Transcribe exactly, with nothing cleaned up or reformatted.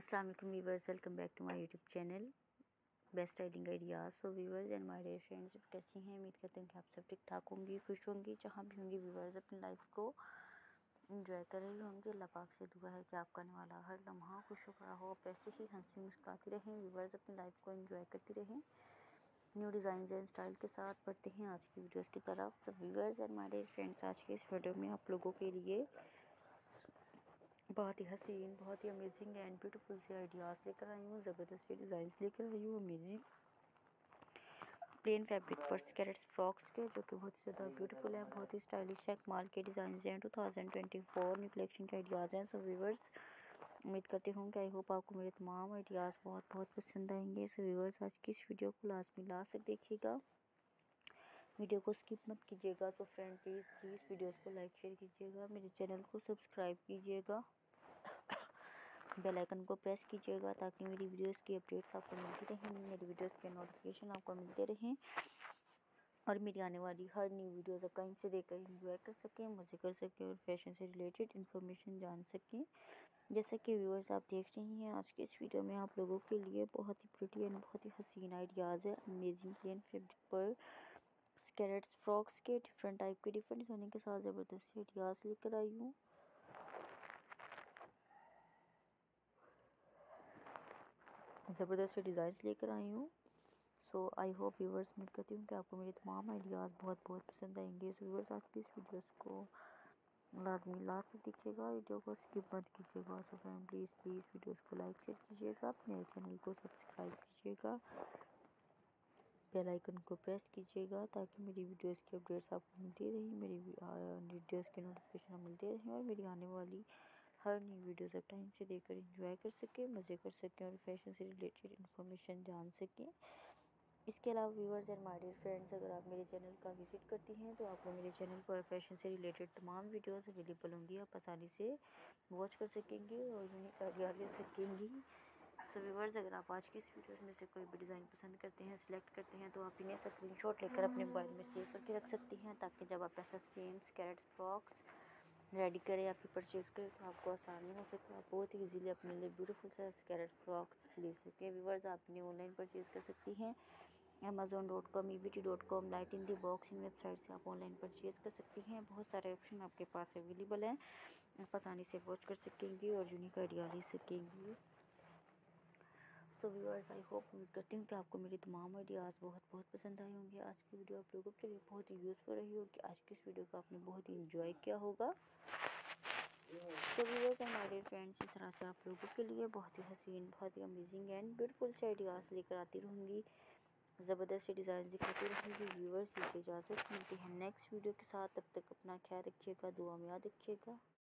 अस्सलाम वालेकुम viewers, welcome back to my YouTube channel best styling ideas. So viewers and my dear friends, कैसी हैं? उम्मीद करते हैं कि आप सब ठीक ठाक होंगी, खुश होंगी, जहाँ भी होंगी। व्यूअर्स अपनी लाइफ को एंजॉय कर रही होंगी। अल्लाह पाक से दुआ है कि आपका आने वाला हर लम्हा खुश भरा हो, पैसे ही हंसी मुस्कुराती रहें। व्यूअर्स अपनी लाइफ को एंजॉय करती रहें, न्यू डिज़ाइन एंड स्टाइल के साथ बढ़ते हैं आज की वीडियोज़ की तरफ। सब viewers and my dear friends, आज के इस वीडियो में आप लोगों के लिए बहुत ही हसीन, बहुत ही अमेजिंग एंड ब्यूटीफुल से आइडियाज़ लेकर आई हूँ, ज़बरदस्त डिज़ाइंस लेकर आई हूँ, अमेजिंग प्लेन फैब्रिक पर कैरेट्स फ्रॉक्स के, जो कि बहुत ही ज़्यादा ब्यूटीफुल है, बहुत ही स्टाइलिश है, कमाल के डिज़ाइन हैं। Two thousand twenty four new collection के आइडियाज़ हैं। सो व्यूअर्स उम्मीद करती हूँ कि आई होप आपको मेरे तमाम आइडियाज़ बहुत बहुत पसंद आएंगे। सो व्यूअर्स आज की इस वीडियो को लाजमी लास्ट तक देखिएगा, वीडियो को स्किप मत कीजिएगा। तो फ्रेंड प्लीज़ प्लीज़ वीडियोस को लाइक शेयर कीजिएगा, मेरे चैनल को सब्सक्राइब कीजिएगा, बेल आइकन को प्रेस कीजिएगा ताकि मेरी वीडियोस की अपडेट्स आपको मिलती रहें, मेरी वीडियोस के नोटिफिकेशन आपको मिलते रहें और मेरी आने वाली हर न्यू वीडियोस आप टाइम से देखकर एंजॉय कर सकें, मज़े कर सकें और फैशन से रिलेटेड इन्फॉर्मेशन जान सकें। जैसा कि व्यूअर्स आप देख रही हैं, आज के इस वीडियो में आप लोगों के लिए बहुत ही प्रिटी एंड बहुत ही हसीन आइडियाज़ है। अमेजिंग प्लेन फैब्रिक पर स्कैरेट्स फ्रॉक्स के डिफरेंट टाइप के डिफरेंट डिज़ाइनिंग के साथ ज़बरदस्त आइडियाज़ लेकर आई हूँ। ज़बरदस्त डिज़ाइंस लेकर आई हूँ। सो आई होप व्यूअर्स, उम्मीद करती हूँ कि आपको मेरे तमाम आइडियाज़ बहुत बहुत पसंद आएंगे। सो व्यूअर्स आज की इस वीडियोस को लाजमी लास्ट तक देखिएगा, वीडियो को स्किप मत कीजिएगा। So friend please please videos को लाइक शेयर कीजिएगा, मेरे चैनल को सब्सक्राइब कीजिएगा, बेल आइकन को प्रेस कीजिएगा ताकि मेरी वीडियोस की अपडेट्स आपको मिलती रहें, मेरी वीडियोस के नोटिफिकेशन मिलते रहें और मेरी आने वाली हर न्यू वीडियोस आप टाइम से देखकर एंजॉय कर सकें, मज़े कर सकें और फैशन से रिलेटेड इन्फॉर्मेशन जान सकें। इसके अलावा viewers and my dear friends, अगर आप मेरे चैनल का विजिट करती हैं तो आपको मेरे चैनल पर फैशन से रिलेटेड तमाम वीडियोस अवेलेबल होंगी, आप आसानी से वॉच कर सकेंगे और यूनिक आइडिया ले सकेंगी। सो व्यूअर्स अगर आप आज की इस वीडियोस में से कोई भी डिज़ाइन पसंद करते हैं, सिलेक्ट करते हैं, तो आप इन्हें स्क्रीनशॉट लेकर अपने मोबाइल में सेव करके रख सकती हैं ताकि जब आप ऐसा सेम स्कैरेट फ्रॉक्स रेडी करें या फिर परचेज़ करें तो आपको आसानी हो सके, आप बहुत ही ईजीली अपने लिए ब्यूटीफुल सा स्कैरेट फ्रॉक्स ले सकें। व्यूअर्स आप इन्हें ऑनलाइन परचेज़ कर सकती हैं, Amazon dot com, E V T dot com, Light In The Box, इन वेबसाइट से आप ऑनलाइन परचेज़ कर सकती हैं। बहुत सारे ऑप्शन आपके पास अवेलेबल हैं, आप आसानी से वॉच कर सकेंगी और यूनिक आइडिया ले सकेंगी। सो व्यूअर्स आई होप, उम्मीद करती हूँ कि आपको मेरे तमाम आइडियाज़ बहुत बहुत पसंद आए होंगे। आज की वीडियो आप लोगों के लिए बहुत ही यूज़फुल रही होगी, आज की इस वीडियो को आपने बहुत ही इंजॉय किया होगा। तो viewers and my dear friends, इस तरह से आप लोगों के लिए बहुत ही हसीन, बहुत ही अमेजिंग एंड ब्यूटीफुल से आइडियाज़ लेकर आती रहूँगी, ज़बरदस्त डिज़ाइन दिखाती रहूँगी। व्यूअर्स दीजिए इजाज़त, मिलती है नेक्स्ट वीडियो के साथ, तब तक अपना ख्याल रखिएगा, दुआ में याद रखिएगा।